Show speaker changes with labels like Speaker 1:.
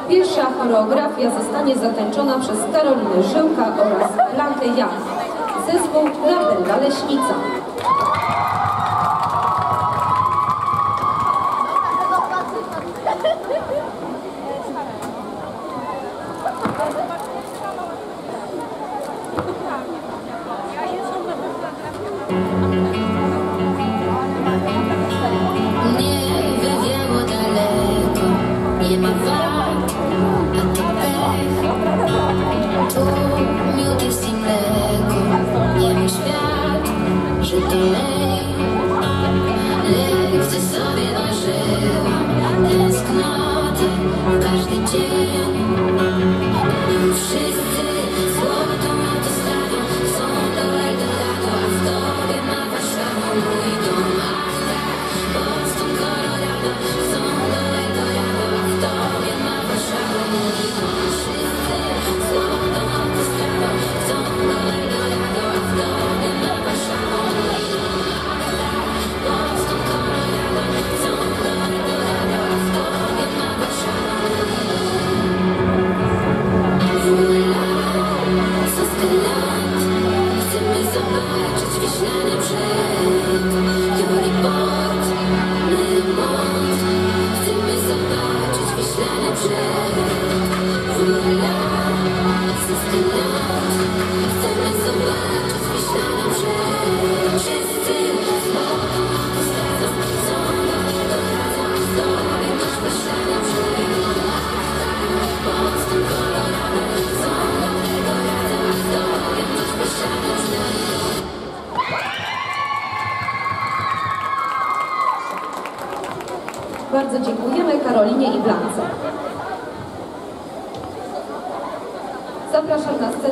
Speaker 1: Pierwsza choreografia zostanie zatańczona przez Karolinę Żyłka oraz Blankę Jan. Zespół Labella Leśnica.
Speaker 2: Nie wywiało daleko, nie ma wart, a to pech. Tu miód jest i mleko, nie mój świat, że to lej. Lekcje sobie ważyłam, tęsknoty w każdy dzień. Wszyscy złotą autostradą chcą do Eldorado, a w tobie ma Warszawa mój dom. Ach tak, Boston, Colorado, chcą do Eldorado, a w tobie ma Warszawa mój dom. Wszyscy złotą autostradą chcą do Eldorado, a w tobie ma Warszawa mój dom. Ach tak, Boston, Colorado, chcą do Eldorado, a w tobie ma Warszawa mój dom. Chcemy zobaczyć wiśniany brzeg, Joriport, Mymont. Chcemy zobaczyć wiśniany brzeg, chcemy zobaczyć wiśniany brzeg. Wszyscy złotą autostradą chcą do Eldorado, a w tobie masz wiśniany brzeg. Boston, Colorado, chcą do Eldorado, a w tobie masz wiśniany brzeg.
Speaker 1: Bardzo dziękujemy Karolinie i Blance. Zapraszam na scenę.